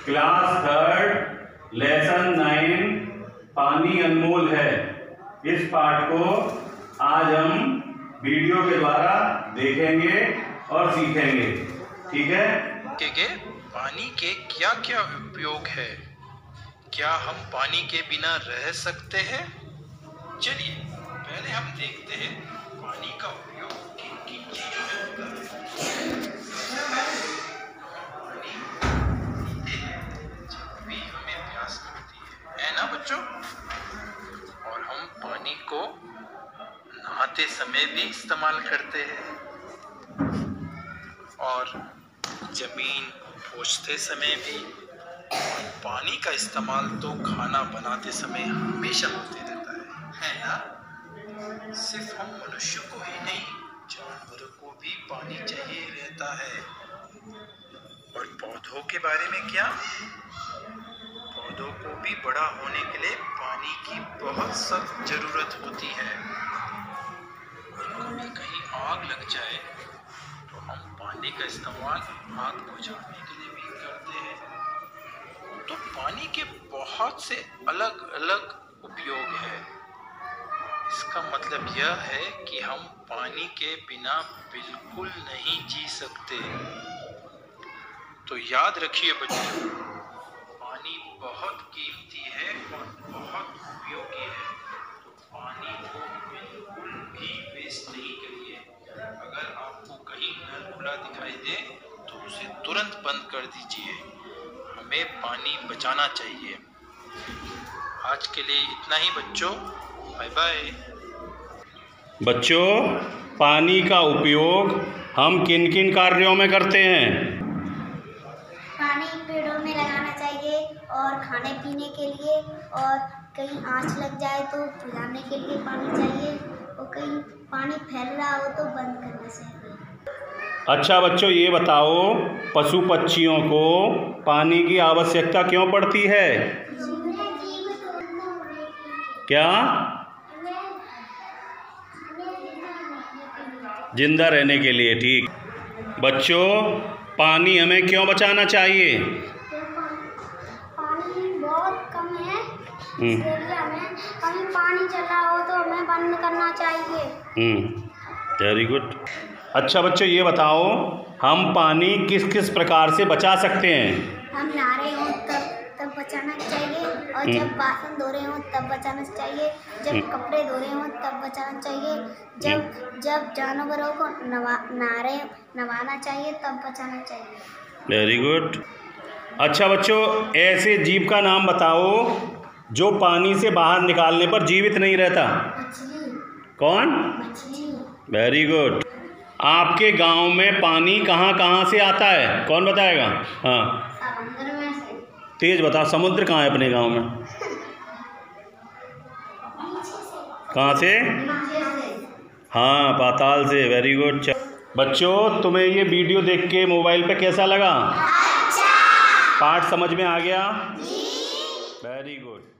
Class third lesson 9 पानी अनमोल है। इस पाठ को आज हम वीडियो के द्वारा देखेंगे और सीखेंगे। ठीक है? पानी के क्या क्या उपयोग है? क्या हम पानी के बिना रह सकते हैं? चलिए पहले हम देखते हैं पानी का उपयोग किन किन चीजों में होता है। पानी पीते हैं जब भी हमें प्यास लगती है ना बच्चों? और हम पानी को नहाते समय भी इस्तेमाल करते हैं और जमीन पोंछते समय भी। पानी का इस्तेमाल तो खाना बनाते समय हमेशा होते रहता है ना? सिर्फ हम मनुष्य को ही नहीं, जानवरों को भी पानी चाहिए रहता है। और पौधों के बारे में क्या? पौधों को भी बड़ा होने के लिए पानी की बहुत सख्त जरूरत होती है। और कभी कहीं आग लग जाए तो हम पानी का इस्तेमाल आग बुझाने के लिए भी करते हैं। तो पानी के बहुत से अलग अलग उपयोग है। इसका मतलब यह है कि हम पानी के बिना बिल्कुल नहीं जी सकते। तो याद रखिए बच्चों, पानी बहुत कीमती है और बहुत उपयोगी है। तो पानी को बिल्कुल भी वेस्ट नहीं करिए। अगर आपको कहीं नल खुला दिखाई दे तो उसे तुरंत बंद कर दीजिए। हमें पानी बचाना चाहिए। आज के लिए इतना ही बच्चों। Bye bye. बच्चों, पानी का उपयोग हम किन किन कार्यों में करते हैं? पानी पेड़ों में लगाना चाहिए और खाने पीने के लिए, और कहीं आँच लग जाए तो बुझाने के लिए पानी चाहिए, और कहीं पानी फैल रहा हो तो बंद करना चाहिए। अच्छा बच्चों, ये बताओ पशु पक्षियों को पानी की आवश्यकता क्यों पड़ती है? क्या? जिंदा रहने के लिए। ठीक। बच्चों, पानी हमें क्यों बचाना चाहिए? पानी बहुत कम है, इसलिए हमें कहीं पानी चल रहा हो तो हमें बंद करना चाहिए। Very good. अच्छा बच्चों, ये बताओ हम पानी किस किस प्रकार से बचा सकते हैं? हम नहा रहे हो तब बचाना चाहिए, और जब बासन धो रहे हो तब बचाना चाहिए, जब कपड़े धो रहे हो तब बचाना चाहिए, जब जानवरों को नवाना चाहिए तब बचाना चाहिए। Very good. अच्छा बच्चों, ऐसे जीव का नाम बताओ जो पानी से बाहर निकालने पर जीवित नहीं रहता। मछली। कौन? मछली। Very good. आपके गांव में पानी कहाँ कहाँ से आता है? कौन बताएगा? हाँ, समुद्र में से। तेज बता। समुद्र कहाँ है अपने गांव में? कहाँ से? हाँ, पाताल से। Very good. बच्चों, तुम्हें ये वीडियो देख के मोबाइल पे कैसा लगा? अच्छा। पाठ समझ में आ गया? जी। Very good.